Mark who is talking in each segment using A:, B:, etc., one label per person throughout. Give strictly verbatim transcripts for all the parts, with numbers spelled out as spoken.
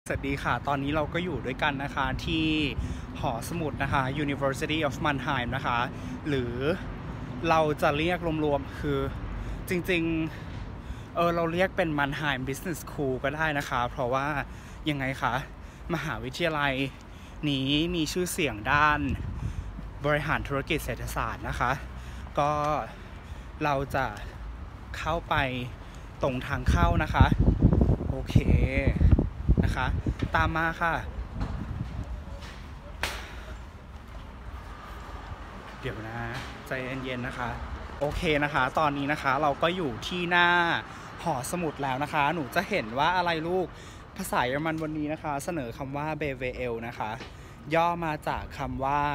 A: สวัสดีค่ะตอนนี้เราก็อยู่ด้วยกันนะคะที่หอสมุดนะคะ University of Mannheim นะคะหรือเราจะเรียกรวมๆคือจริงๆเออเราเรียกเป็น Mannheim Business School ก็ได้นะคะเพราะว่ายังไงคะมหาวิทยาลัยนี้มีชื่อเสียงด้านบริหารธุรกิจเศรษฐศาสตร์นะคะก็เราจะเข้าไปตรงทางเข้านะคะโอเคนะคะตามมาค่ะเดี๋ยวนะใจเย็นๆนะคะโอเคนะคะตอนนี้นะคะเราก็อยู่ที่หน้าหอสมุดแล้วนะคะหนูจะเห็นว่าอะไรลูกภาษาเยอรมันวันนี้นะคะเสนอคำว่า บี วี แอล นะคะย่อมาจากคำว่า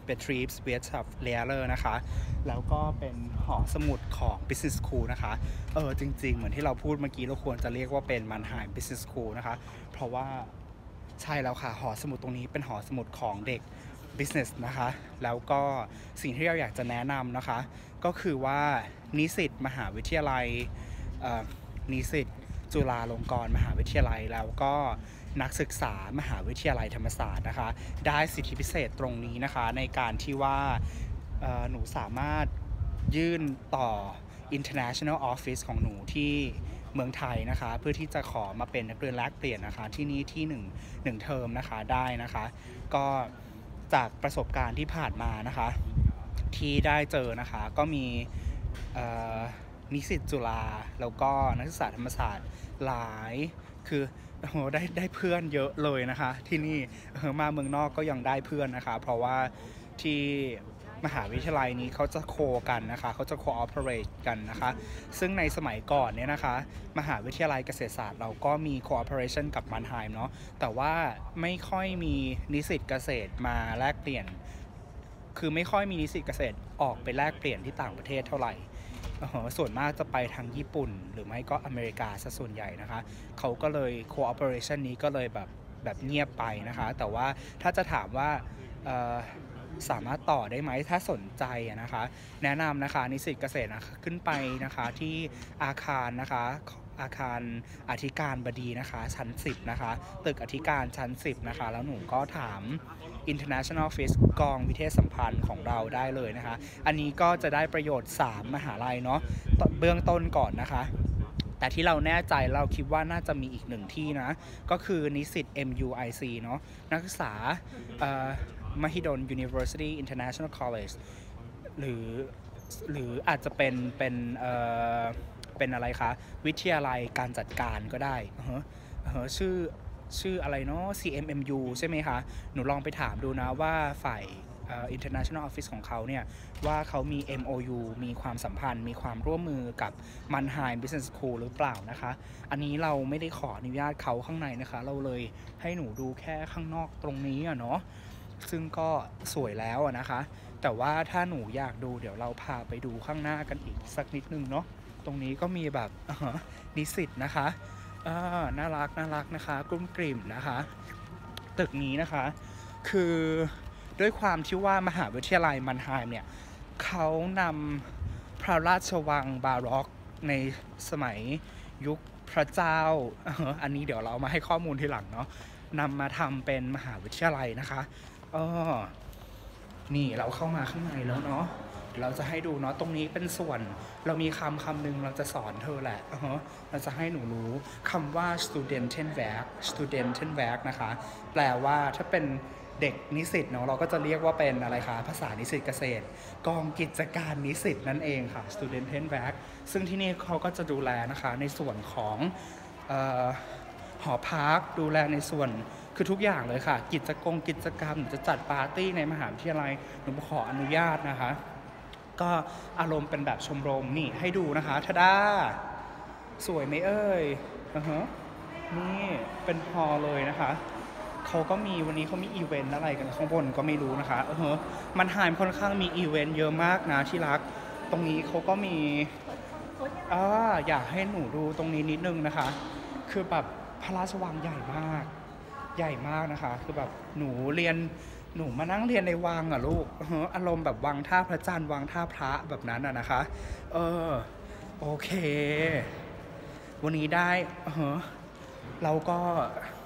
A: Betriebswirtschaftslehre นะคะแล้วก็เป็นหอสมุดของ Business School นะคะเออจริงๆเหมือนที่เราพูดเมื่อกี้เราควรจะเรียกว่าเป็น Mannheim Business School นะคะเพราะว่าใช่แล้วค่ะหอสมุดตรงนี้เป็นหอสมุดของเด็ก business นะคะแล้วก็สิ่งที่เราอยากจะแนะนำนะคะก็คือว่านิสิตมหาวิทยาลัยนิสิตจุฬาลงกรณ์มหาวิทยาลัยแล้วก็นักศึกษามหาวิทยาลัยธรรมศาสตร์นะคะได้สิทธิพิเศษตรงนี้นะคะในการที่ว่าหนูสามารถยื่นต่อ international office ของหนูที่เมืองไทยนะคะเพื่อที่จะขอมาเป็นนักเรียนแลกเปลี่ยนนะคะที่นี่ที่หนึ่ง หนึ่งเทอมนะคะได้นะคะก็จากประสบการณ์ที่ผ่านมานะคะที่ได้เจอนะคะก็มีนิสิตจุฬาแล้วก็นักศึกษาธรรมศาสตร์หลายคือโหได้ได้เพื่อนเยอะเลยนะคะที่นี่มาเมืองนอกก็ยังได้เพื่อนนะคะเพราะว่าที่มหาวิทยาลัยนี้เขาจะโคกันนะคะเขาจะ cooperate กันนะคะซึ่งในสมัยก่อนเนี่ยนะคะมหาวิทยาลัยเกษตรศาสตร์เราก็มี cooperation กับมันไฮม์เนาะแต่ว่าไม่ค่อยมีนิสิตเกษตรมาแลกเปลี่ยนคือไม่ค่อยมีนิสิตเกษตรออกไปแลกเปลี่ยนที่ต่างประเทศเท่าไหร่ส่วนมากจะไปทางญี่ปุ่นหรือไม่ก็อเมริกาซะส่วนใหญ่นะคะเขาก็เลย cooperation นี้ก็เลยแบบแบบเงียบไปนะคะแต่ว่าถ้าจะถามว่าสามารถต่อได้ไหมถ้าสนใจนะคะแนะนำนะคะนิสิตเกษตรนะคะขึ้นไปนะคะที่อาคารนะคะอาคารอธิการบดีนะคะชั้นสิบนะคะตึกอธิการชั้นสิบนะคะแล้วหนูก็ถาม International Office กองวิเทศสัมพันธ์ของเราได้เลยนะคะอันนี้ก็จะได้ประโยชน์สามมหาลัยเนาะเบื้องต้นก่อนนะคะแต่ที่เราแน่ใจเราคิดว่าน่าจะมีอีกหนึ่งที่นะก็คือนิสิต เอ็ม ยู ไอ ซี เนาะนักศึกษามหิดล University International College หรือหรืออาจจะเป็นเป็นเอ่อเป็นอะไรคะวิทยาลัยการจัดการก็ได้เออเออชื่อชื่ออะไรเนาะ ซี เอ็ม เอ็ม ยู ใช่ไหมคะหนูลองไปถามดูนะว่าฝ่าย International Office ของเขาเนี่ยว่าเขามี เอ็ม โอ ยู มีความสัมพันธ์มีความร่วมมือกับ Mannheim Business School หรือเปล่านะคะอันนี้เราไม่ได้ขออนุญาตเขาข้างในนะคะเราเลยให้หนูดูแค่ข้างนอกตรงนี้อะเนาะซึ่งก็สวยแล้วนะคะแต่ว่าถ้าหนูอยากดูเดี๋ยวเราพาไปดูข้างหน้ากันอีกสักนิดนึงเนาะตรงนี้ก็มีแบบนิสิตนะคะน่ารักน่ารักนะคะกลุ้มกลิ่มนะคะตึกนี้นะคะคือด้วยความที่ว่ามหาวิทยาลัยมันไฮม์เนี่ยเขานำพระราชวังบาร็อกในสมัยยุคพระเจ้าอันนี้เดี๋ยวเรามาให้ข้อมูลทีหลังเนาะนำมาทำเป็นมหาวิทยาลัยนะคะอ๋อนี่เราเข้ามาข้างในแล้วเนาะเราจะให้ดูเนาะตรงนี้เป็นส่วนเรามีคำคำหนึ่งเราจะสอนเธอแหละเราจะให้หนูรู้คำว่า Studentenwerk Studentenwerk นะคะแปลว่าถ้าเป็นเด็กนิสิตเนาะเราก็จะเรียกว่าเป็นอะไรคะภาษานิสิตเกษตรกองกิจการนิสิตนั่นเองค่ะ Studentenwerk ซึ่งที่นี่เขาก็จะดูแลนะคะในส่วนของหอพักดูแลในส่วนคือทุกอย่างเลยค่ะกิจกรรมกิจกรรมจะจัดปาร์ตี้ในมหาวิทยาลัยหนูขออนุญาตนะคะก็อารมณ์เป็นแบบชมรมนี่ให้ดูนะคะทาดาสวยไหมเอ่ยอือฮะนี่เป็นฮอลเลยนะคะเขาก็มีวันนี้เขามีอีเวนต์อะไรกันข้างบนก็ไม่รู้นะคะเออมันหายค่อนข้างมีอีเวนต์เยอะมากนะที่รักตรงนี้เขาก็มีอ่าอยากให้หนูดูตรงนี้นิดนึงนะคะคือแบบพระราชวังใหญ่มากใหญ่มากนะคะคือแบบหนูเรียนหนูมานั่งเรียนในวังอ่ะลูกอารมณ์แบบวังท่าพระจันทร์วังท่าพระแบบนั้นอ่ะนะคะเออโอเควันนี้ได้เออเราก็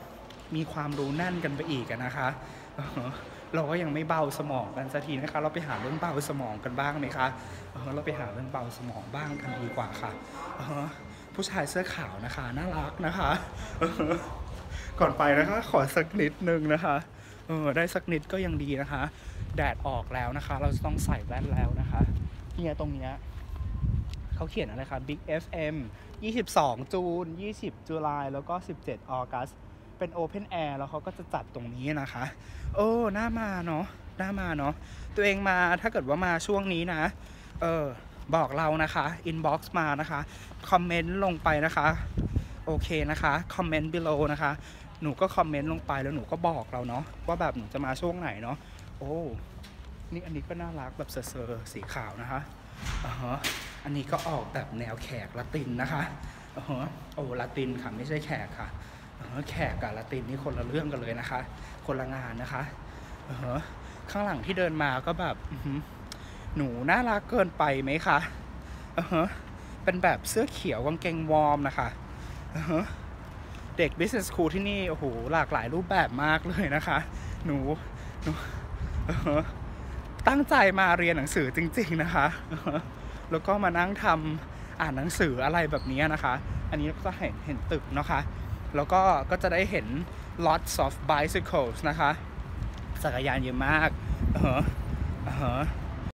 A: มีความรู้แน่นกันไปอีกนะคะเออเราก็ยังไม่เบาสมองกันสักทีนะคะเราไปหาเรื่องเบาสมองกันบ้างไหมคะเออเราไปหาเรื่องเบาสมองบ้างกันดีกว่าค่ะเออผู้ชายเสื้อขาวนะคะน่ารักนะคะเออก่อนไปนะคะขอสักนิดนึงนะคะเออได้สักนิดก็ยังดีนะคะแดดออกแล้วนะคะเราจะต้องใส่แว่นแล้วนะคะเนี่ยตรงเนี้ยเขาเขียนอะไรคะ Big เอฟ เอ็ม ยี่สิบสองจูนยี่สิบจุลายแล้วก็สิบเจ็ดออกัสเป็น Open Air แล้วเขาก็จะจัดตรงนี้นะคะโอ้น่ามาเนาะน่ามาเนาะตัวเองมาถ้าเกิดว่ามาช่วงนี้นะเออบอกเรานะคะ inbox มานะคะคอมเมนต์ลงไปนะคะโอเคนะคะคอมเมนต์ below นะคะหนูก็คอมเมนต์ลงไปแล้วหนูก็บอกเราเนาะว่าแบบหนูจะมาช่วงไหนเนาะโอ้นี่อันนี้ก็น่ารักแบบเซอร์ๆสีขาวนะคะอ่าฮะอันนี้ก็ออกแบบแนวแขกละตินนะคะอ่าฮะโอ้ละตินค่ะไม่ใช่แขกค่ะอ่าฮะแขกกับละตินนี่คนละเรื่องกันเลยนะคะคนละงานนะคะอ่าฮะข้างหลังที่เดินมาก็แบบหนูน่ารักเกินไปไหมคะอ่าฮะเป็นแบบเสื้อเขียวกางเกงวอร์มนะคะอ่าฮะเด็ก Business School ที่นี่โอ้โหหลากหลายรูปแบบมากเลยนะคะหนูหนูอ่าฮะตั้งใจมาเรียนหนังสือจริงๆนะคะแล้วก็มานั่งทำอ่านหนังสืออะไรแบบนี้นะคะอันนี้ก็เห็นเห็นตึกนะคะแล้วก็ก็จะได้เห็น lots of bicycles นะคะจักรยานเยอะมากเออเออ